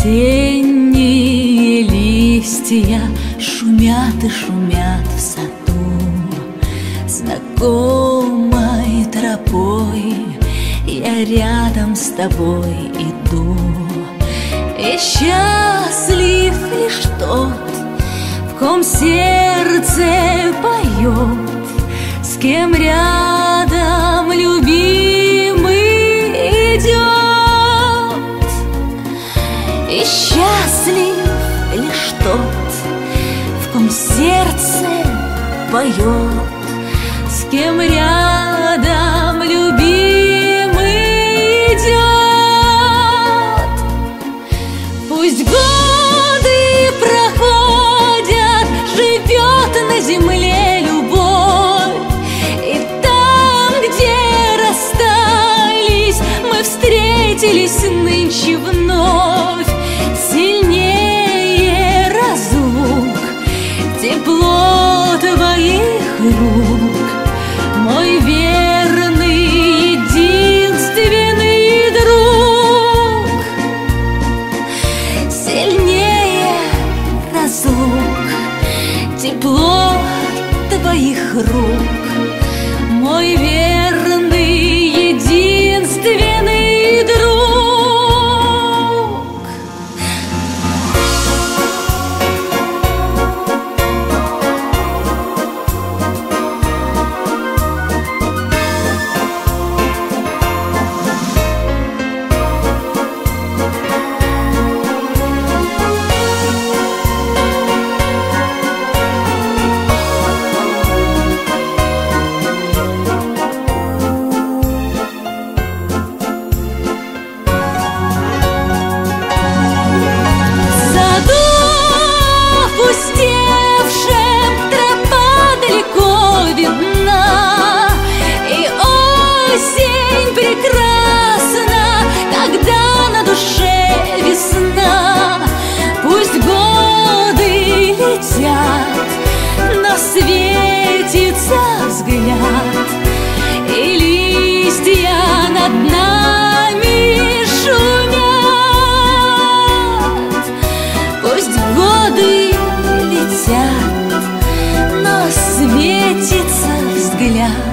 Осенние листья шумят и шумят в саду. Знакомой тропой я рядом с тобой иду. И счастлив лишь тот, в ком сердце поет, с кем рядом любимый идет. И счастлив лишь тот, в ком сердце поет, с кем рядом любимый идет. Пусть годы проходят, живет на земле любовь, и там, где расстались, мы встретились нынче вновь. Сильнее разлук тепло твоих рук, мой верный, единственный друг. Сильнее разлук тепло твоих рук, мой верный, единственный друг. Но светится взгляд, и листья над нами шумят. Пусть годы летят, но светится взгляд,